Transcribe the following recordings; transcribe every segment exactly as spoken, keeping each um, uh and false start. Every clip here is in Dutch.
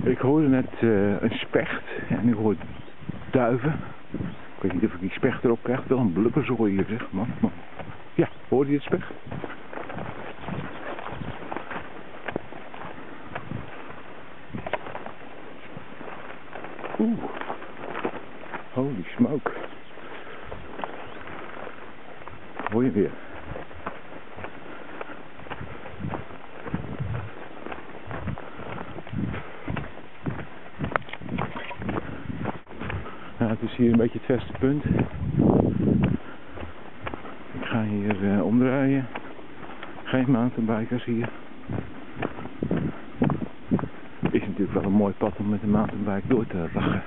Ik hoorde net uh, een specht en ik hoor duiven. Ik weet niet of ik die specht erop krijg. Wel een blubberzooi hier, zeg man. man. Ja, hoor je het specht? Oeh. Holy smoke. Hoor je weer? Ja, het is hier een beetje het verste punt. Ik ga hier uh, omdraaien. Geen mountainbikers hier. Is natuurlijk wel een mooi pad om met een mountainbike door te lachen.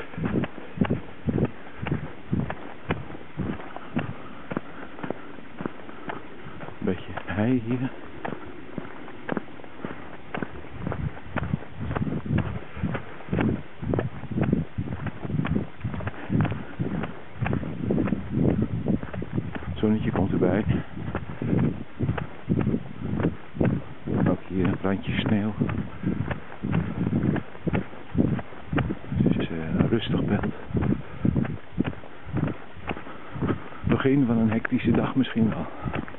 Een beetje hei hier. Het zonnetje komt erbij. Ook hier een randje sneeuw. Het is uh, een rustig beeld. Begin van een hectische dag misschien wel.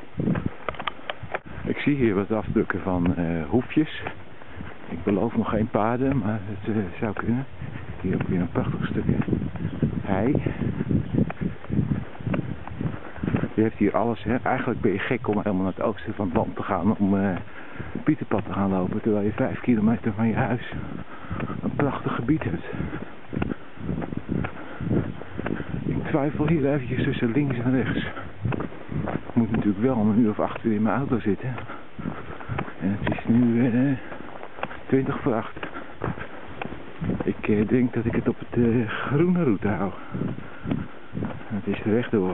Ik zie hier wat afdrukken van uh, hoefjes. Ik beloof nog geen paarden, maar het uh, zou kunnen. Hier ook weer een prachtig stukje hei. Je hebt hier alles, hè. Eigenlijk ben je gek om helemaal naar het oosten van het land te gaan om uh, een Pieterpad te gaan lopen, terwijl je vijf kilometer van je huis een prachtig gebied hebt. Ik twijfel hier eventjes tussen links en rechts. Ik moet natuurlijk wel om een uur of acht weer in mijn auto zitten. En het is nu uh, twintig voor acht. Ik uh, denk dat ik het op het uh, groene route hou. Het is rechtdoor.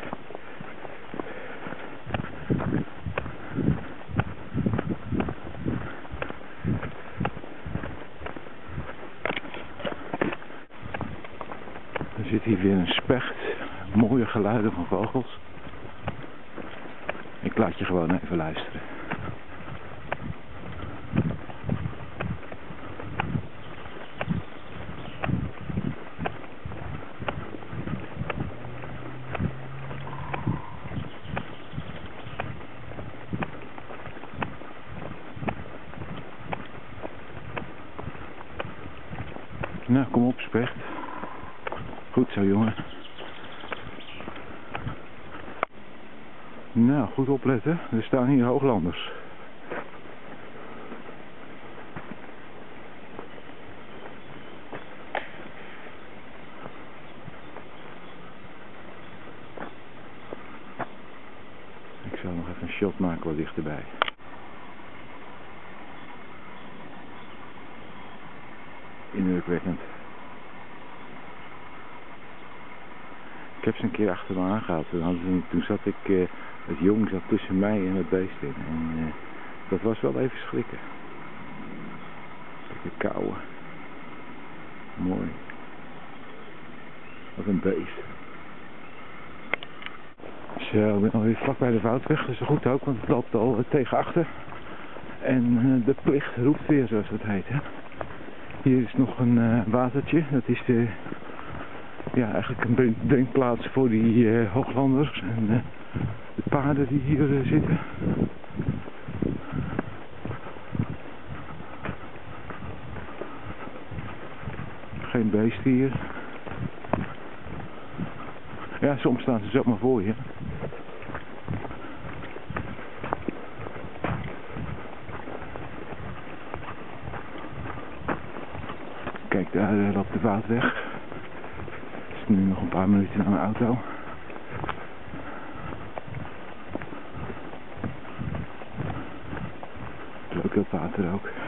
Er zit hier weer een specht. Mooie geluiden van vogels. Ik laat je gewoon even luisteren. Nou, kom op, specht. Goed zo, jongen. Nou, goed opletten. Er staan hier hooglanders. Ik zal nog even een shot maken wat dichterbij. Indrukwekkend. Ik heb ze een keer achter me aangehaald. Toen, toen zat ik, uh, het jong zat tussen mij en het beest in. En uh, dat was wel even schrikken. Lekker kauwen. Mooi. Wat een beest. Zo, ik ben alweer vlak bij de Woudweg. Dat is goed ook, want het loopt al uh, tegen achter. En uh, de plicht roept weer, zoals dat heet. Hè? Hier is nog een uh, watertje. Dat is de... Ja, eigenlijk een drinkplaats voor die uh, hooglanders en uh, de paarden die hier uh, zitten. Geen beesten hier. Ja, soms staan ze zomaar voor je. Kijk, daar uh, loopt de Woudweg. Nu nog een paar minuten naar mijn auto. Leuk dat water ook.